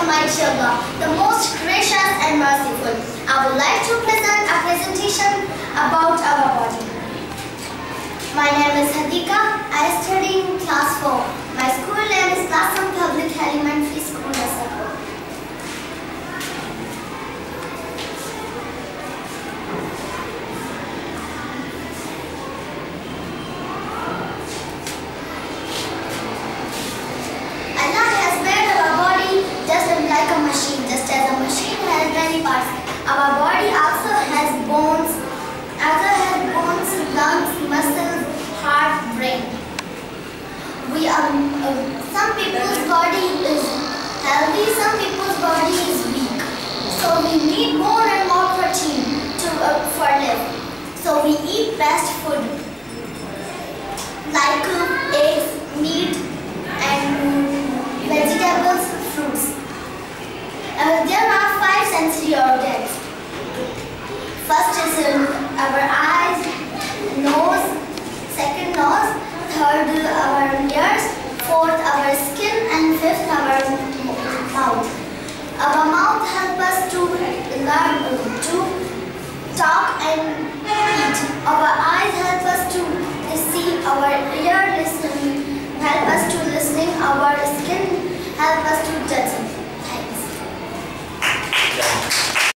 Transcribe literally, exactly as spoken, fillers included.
Almighty Allah, the most gracious and merciful. I would like to present a presentation about our body. My name is Hadiqa. I study in class four. My school name is Nasarpur Public Elementary School, Nasarpur. Allah has made our body just like a machine. Just as a machine has many parts, our body also has bones. Also has bones, lungs, muscles, heart, brain. We are uh, some people's body is healthy, some people's body is weak. So we need more and more protein to uh, for live. So we eat best food like uh, eggs, meat, and vegetables, fruits. Uh, there are five sensory organs. First is uh, our eyes, nose, second nose, third our ears, fourth our skin, and fifth our mouth. Our mouth helps us to learn, to talk and eat. Our eyes help us to see. Our ear listen, help us to listening. Our skin help us to judge. Thanks.